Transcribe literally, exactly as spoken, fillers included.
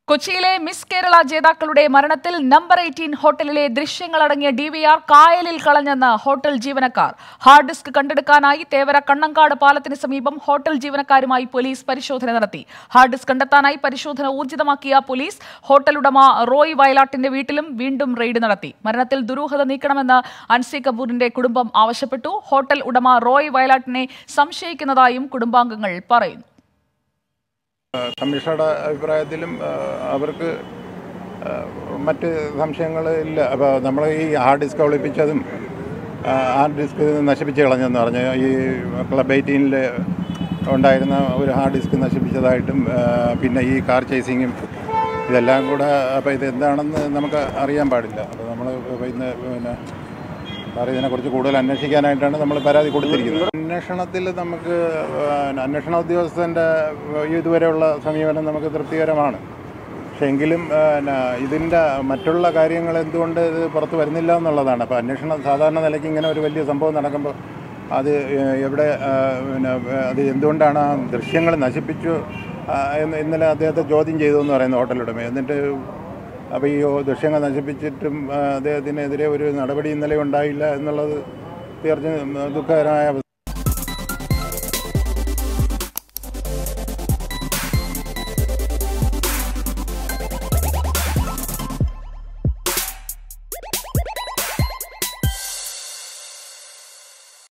കൊച്ചിയിലെ മിസ് കേരള ജേതാക്കളുടെ മരണത്തിൽ number eighteen ഹോട്ടലിലെ ദൃശ്യങ്ങളടങ്ങിയ ഡി വി ആർ കായലിൽ കളഞ്ഞെന്ന് ഹോട്ടൽ ജീവനക്കാർ. ഹാർഡ് ഡിസ്ക് കണ്ടെടുക്കാനായി തേവര കണ്ണങ്കാട് പാലത്തിന് സമീപം ഹോട്ടൽ ജീവനക്കാരുമായി പോലീസ് പരിശോധന നടത്തി. ഹാർഡ് ഡിസ്ക് കണ്ടെത്താനായി പരിശോധന ഊർജിതമാക്കിയ പോലീസ് ഹോട്ടൽ ഉടമ റോയ് വയലാട്ടിന്റെ വീട്ടിലും വീണ്ടും റെയ്ഡ് നടത്തി. മരണത്തിൽ ദുരൂഹത നീക്കണമെന്ന് അൻസി കപൂറിന്റെ കുടുംബം ആവശ്യപ്പെട്ടു. ഹോട്ടൽ ഉടമ റോയ് വയലാട്ടിനെ സംശയിക്കുന്നതായും കുടുംബാംഗങ്ങൾ പറയുന്നു. കമ്മീഷണറുടെ അഭിപ്രായത്തിലും അവർക്ക് മറ്റ് സംശയങ്ങൾ ഇല്ല. അപ്പോൾ നമ്മൾ ഈ ഹാർഡ് ഡിസ്ക് ഒളിപ്പിച്ചതും ഹാർഡ് ഡിസ്ക് നശിപ്പിച്ച് കളഞ്ഞെന്ന് പറഞ്ഞ് ഈ ക്ലബ് എയ്റ്റീനിൽ ഉണ്ടായിരുന്ന ഒരു ഹാർഡ് ഡിസ്ക് നശിപ്പിച്ചതായിട്ടും പിന്നെ ഈ കാർ ചേസിങ്ങും ഇതെല്ലാം കൂടെ അപ്പോൾ ഇത് എന്താണെന്ന് നമുക്ക് അറിയാൻ പാടില്ല. അപ്പോൾ നമ്മൾ ഇന്ന് പിന്നെ സാറ് ഇതിനെക്കുറിച്ച് കൂടുതൽ അന്വേഷിക്കാനായിട്ടാണ് നമ്മൾ പരാതി കൊടുത്തിരിക്കുന്നത്. അന്വേഷണത്തിൽ നമുക്ക് അന്വേഷണ ഉദ്യോഗസ്ഥൻ്റെ ഇതുവരെയുള്ള സമീപനം നമുക്ക് തൃപ്തികരമാണ്. പക്ഷേ എങ്കിലും ഇതിൻ്റെ മറ്റുള്ള കാര്യങ്ങൾ എന്തുകൊണ്ട് ഇത് പുറത്ത് വരുന്നില്ല എന്നുള്ളതാണ്. അപ്പോൾ അന്വേഷണം സാധാരണ നിലയ്ക്ക് ഇങ്ങനെ ഒരു വലിയ സംഭവം നടക്കുമ്പോൾ അത് എവിടെ പിന്നെ അത് എന്തുകൊണ്ടാണ് ആ ദൃശ്യങ്ങൾ നശിപ്പിച്ചു എന്ന് ഇന്നലെ അദ്ദേഹത്തെ ചോദ്യം ചെയ്തു എന്ന് പറയുന്ന ഹോട്ടലുടമ. എന്നിട്ട് അപ്പോൾ ഈ ദൃശ്യങ്ങൾ നശിപ്പിച്ചിട്ടും അദ്ദേഹത്തിനെതിരെ ഒരു നടപടി ഇന്നലെ ഉണ്ടായില്ല എന്നുള്ളത് തീർച്ചയായും ദുഃഖകരമായ